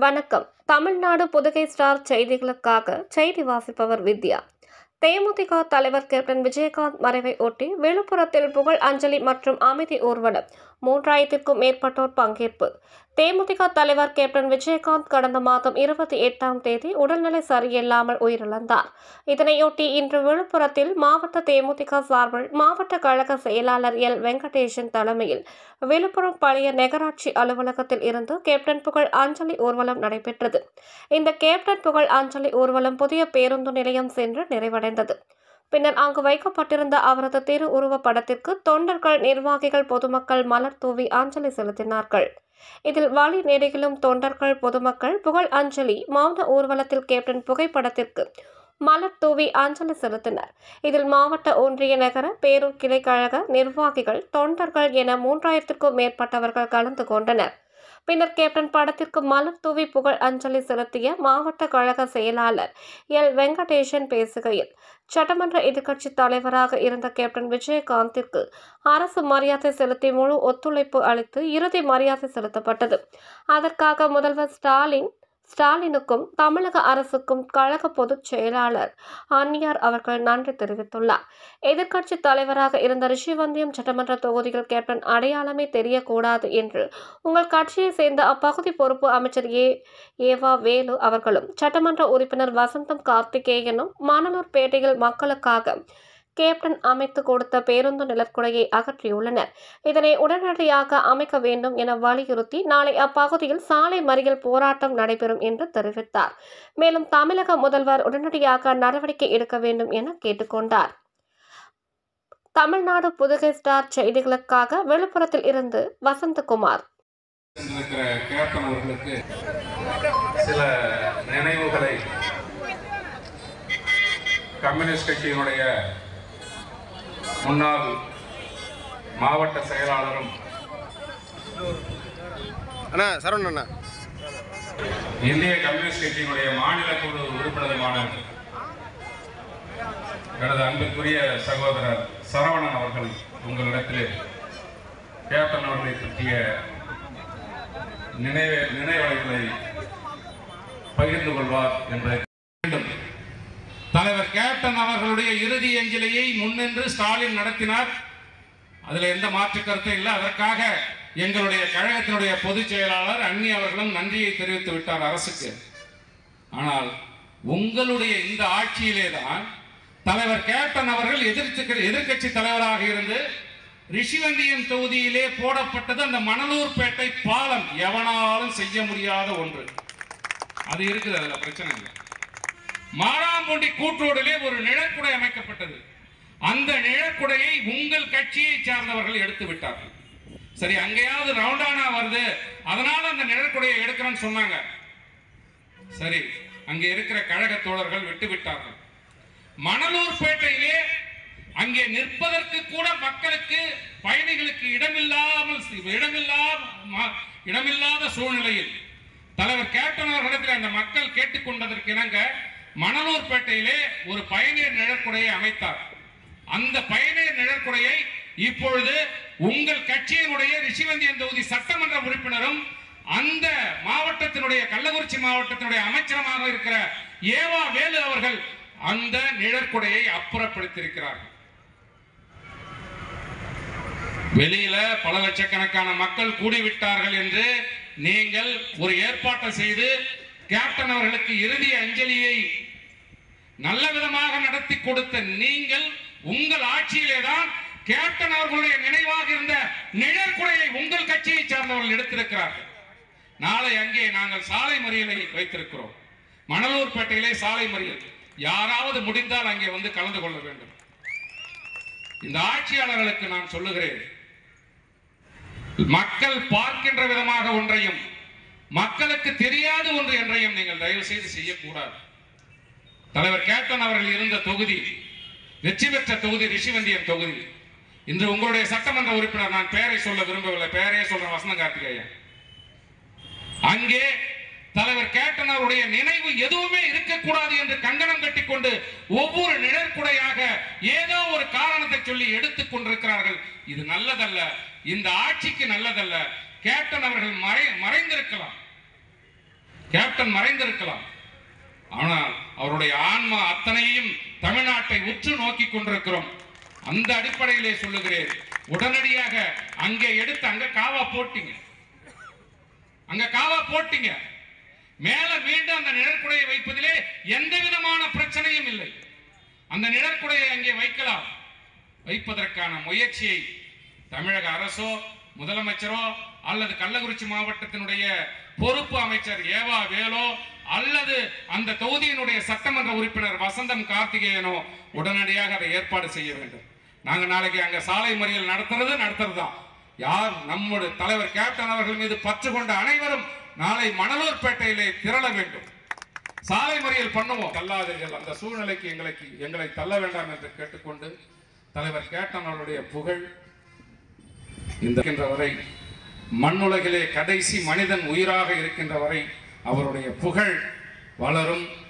வணக்கம். தமிழ்நாடு புதுகை ஸ்டார் செய்திகளுக்காக செய்தி வாசிப்பவர் வித்யா. தேமுதிக தலைவர் கேப்டன் விஜயகாந்த் மறைவை ஒட்டி விழுப்புரத்தில் புகழ் அஞ்சலி மற்றும் அமைதி ஊர்வலம். 3000க்கும் மேற்பட்டோர் பங்கேற்பு. தேமுதிக தலைவர் கேப்டன் விஜயகாந்த் கடந்த மாதம் 28ஆம் தேதி உடல்நிலை சரியில்லாமல் உயிரிழந்தார். இதனையொட்டி இன்று விழுப்புரத்தில் மாவட்ட தேமுதிக சார்பில் மாவட்ட கழக செயலாளர் எல். வெங்கடேசன் தலைமையில் விழுப்புரம் பழைய நகராட்சி அலுவலகத்தில் இருந்து கேப்டன் புகழ் அஞ்சலி ஊர்வலம் நடைபெற்றது. இந்த கேப்டன் புகழ் அஞ்சலி ஊர்வலம் புதிய பேருந்து நிலையம் சென்று நிறைவடைந்தது. பின்னர் அங்கு வைக்கப்பட்டிருந்த அவரது திரு உருவப் படத்திற்கு தொண்டர்கள், நிர்வாகிகள், பொதுமக்கள் மலர் தூவி அஞ்சலி செலுத்தினார்கள். இதில் வழி நெடுகிலும் தொண்டர்கள், பொதுமக்கள் புகழ் அஞ்சலி மௌன ஊர்வலத்தில் கேப்டன் புகைப்படத்திற்கு மலர் தூவி அஞ்சலி செலுத்தினர். இதில் மாவட்ட, ஒன்றிய, நகர, பேரூர் கிளை கழக நிர்வாகிகள், தொண்டர்கள் என 3000க்கும் மேற்பட்டவர்கள் கலந்து கொண்டனர். பின்னர் கேப்டன் படத்திற்கு மலர் தூவி புகழ் அஞ்சலி செலுத்திய மாவட்ட கழக செயலாளர் எல். வெங்கடேசன் பேசுகையில், சட்டமன்ற எதிர்க்கட்சி தலைவராக இருந்த கேப்டன் விஜயகாந்திற்கு அரசு மரியாதை செலுத்தி முழு ஒத்துழைப்பு அளித்து இறுதி மரியாதை செலுத்தப்பட்டது. அதற்காக முதல்வர் ஸ்டாலினுக்கும் தமிழக அரசுக்கும் கழக பொதுச் செயலாளர் அன்னியார் அவர்கள் நன்றி தெரிவித்துள்ளார். எதிர்க்கட்சி தலைவராக இருந்த ரிஷிவந்தியம் சட்டமன்ற தொகுதியில் கேப்டன் அடையாளமே தெரியக்கூடாது என்று உங்கள் கட்சியை சேர்ந்த அப்பகுதி பொறுப்பு அமைச்சர் ஏவா வேலு அவர்களும், சட்டமன்ற உறுப்பினர் வசந்தம் கார்த்திகேயனும் மணலூர்பேட்டையில் மக்களுக்காக கேப்டன் அமைத்து கொடுத்த பேருந்து நிழற்குடையை அகற்றியுள்ளனர். இதனை உடனடியாக அமைக்க வேண்டும் என வலியுறுத்தி நாளை அப்பகுதியில் சாலை மறியல் போராட்டம் நடைபெறும் என்று தெரிவித்தார். மேலும் தமிழக முதல்வர் உடனடியாக நடவடிக்கை எடுக்க வேண்டும் என கேட்டுக்கொண்டார். தமிழ்நாடு புதுகை ஸ்டார் செய்திகளுக்காக விழுப்புரத்தில் இருந்து வசந்தகுமார். கேப்டன் அவர்களுக்கு சில நினைவுகளை கம்யூனிஸ்ட் கட்சியினுடைய முன்னாள் மாவட்ட செயலாளரும் இந்திய கம்யூனிஸ்ட் கட்சியினுடைய மாநில குழு உறுப்பினருமான எனது அன்புக்குரிய சகோதரர் சரவணன் அவர்கள் உங்களிடத்தில் கேப்டன் அவர்களை பற்றிய நினைவலைகளை பகிர்ந்து கொள்வார் என்பதை வேண்டும். தலைவர் கேப்டன் அவர்களுடைய இறுதி அஞ்சலியை முன்னின்று ஸ்டாலின் நடத்தினார். அதில் எந்த மாற்று கருத்தும் இல்லை. அதற்காக எங்களுடைய கழகத்தினுடைய பொதுச் செயலாளர் அன்னி அவர்களும் நன்றியை தெரிவித்து விட்டார் அரசுக்கு. ஆனால் உங்களுடைய இந்த ஆட்சியிலே தான் தலைவர் கேப்டன் அவர்கள் எதிர்க்கட்சி தலைவராக இருந்து ரிஷிவந்தியம் தொகுதியிலே போடப்பட்டது அந்த மணலூர்பேட்டை பாலம் எவனாலும் செய்ய முடியாத ஒன்று. அது இருக்குது, அதுல பிரச்சனை இல்லை. மாராம்பூண்டி கூற்றோடிலே ஒரு நிழற்குடை அமைக்கப்பட்டது. அந்த நிழற்குடையை உங்கள் கட்சியை சார்ந்தவர்கள் எடுத்து விட்டார்கள். சரி, அங்கேயாவது ரவுண்டானா வருது, அதனால அந்த நிழற்குடையை எடுக்கிறேன்னு சொன்னாங்க. சரி, அங்கே இருக்கிற கழக தோழர்கள் விட்டு விட்டார்கள். மணலூர்பேட்டையிலே அங்கே நிற்பதற்கு கூட மக்களுக்கு, பயணிகளுக்கு இடமில்லாத சூழ்நிலையில் தலைவர் கேப்டன் அவர்களிடத்தில் அந்த மக்கள் கேட்டுக்கொண்டதற்கு இணங்க மணலூர்பேட்டையிலே ஒரு பயணியர் நிழற்குடையை அமைத்தார். அந்த பயணியர் நிழற்குடையை இப்பொழுது உங்கள் கட்சியினுடைய ரிஷிவந்தியம் தொகுதி சட்டமன்ற உறுப்பினரும் அந்த மாவட்டத்தினுடைய கள்ளக்குறிச்சி மாவட்டத்தினுடைய அமைச்சரமாக இருக்கிற ஏவா வேலு அவர்கள் அந்த நிழற்குடையை அப்புறப்படுத்தியிருக்கிறார்கள். வெளியில பல லட்சக்கணக்கான மக்கள் கூடிவிட்டார்கள் என்று நீங்கள் ஒரு ஏற்பாட்டை செய்து கேப்டன் அவர்களுக்கு இறுதி அஞ்சலியை நல்ல விதமாக நடத்தி கொடுத்த நீங்கள் உங்கள் ஆட்சியிலே தான் கேப்டன் அவர்களுடைய நினைவாக இருந்த நிழற்குடையை உங்கள் கட்சியை சார்ந்தவர்கள் எடுத்திருக்கிறார்கள். நாளை அங்கே நாங்கள் சாலை மறியலை வைத்திருக்கிறோம். மணலூர்பேட்டையிலே சாலை மறியல். யாராவது முடிந்தால் அங்கே வந்து கலந்து கொள்ள வேண்டும். இந்த ஆட்சியாளர்களுக்கு நான் சொல்லுகிறேன், மக்கள் பார்க்கின்ற விதமாக ஒன்றையும் மக்களுக்கு தெரியாது ஒன்று என்றையும் நீங்கள் தயவு செய்து செய்யக்கூடாது. தலைவர் கேப்டன் அவர்கள் இருந்த தொகுதி, வெற்றி பெற்ற தொகுதி ரிஷிவந்தியம் தொகுதி. இன்று உங்களுடைய சட்டமன்ற உறுப்பினர், நான் பெயரை சொல்ல விரும்பவில்லை, பெயரே சொல்ற வசந்தம் கார்த்திகேயன், அங்கே தலைவர் கேப்டன் அவருடைய நினைவு எதுவுமே இருக்கக்கூடாது என்று கங்கணம் கட்டிக்கொண்டு ஒவ்வொரு நிழற்குடையாக ஏதோ ஒரு காரணத்தை சொல்லி எடுத்துக் கொண்டிருக்கிறார்கள். இது நல்லதல்ல, இந்த ஆட்சிக்கு நல்லதல்ல. கேப்டன் அவர்கள் மறைந்திருக்கலாம், கேப்டன் மறைந்திருக்கலாம், ஆனால் அவருடைய ஆன்மா அத்தனையும் தமிழ்நாட்டை உற்று நோக்கி கொண்டிருக்கிறோம். அந்த அடிப்படையிலே சொல்லுகிறேன், உடனடியாக அங்கே எடுத்து அங்க காவா போட்டீங்க, மேல மீண்டும் அந்த நிழற்குடையை வைப்பதிலே எந்த விதமான பிரச்சனையும் இல்லை. அந்த நிழற்குடையை அங்கே வைக்கலாம். வைப்பதற்கான முயற்சியை தமிழக அரசோ முதலமைச்சரோ அல்லது கள்ளக்குறிச்சி மாவட்டத்தினுடைய பொறுப்பு அமைச்சர் ஏவா வேலோ அல்லது அந்த தொகுதியினுடைய சட்டமன்ற உறுப்பினர் வசந்தம் கார்த்திகேயனோ உடனடியாக அதை ஏற்பாடு செய்ய வேண்டும். நாங்க நாளைக்கு அங்க சாலை மறியல் நடத்துறதுதான். யார் நம்முடைய தலைவர் கேப்டன் அவர்கள் மீது பற்று கொண்ட அனைவரும் நாளை மணலூர்பேட்டையிலே திரள வேண்டும். சாலை மறியல் பண்ணுவோம். தள்ளாதீர்கள், அந்த சூழ்நிலைக்கு எங்களை தள்ள வேண்டாம் என்று கேட்டுக்கொண்டு, தலைவர் கேப்டன் அவருடைய புகழ் இந்த வரை, மண்ணுலகிலே கடைசி மனிதன் உயிராக இருக்கின்ற வரை அவருடைய புகழ் வளரும்.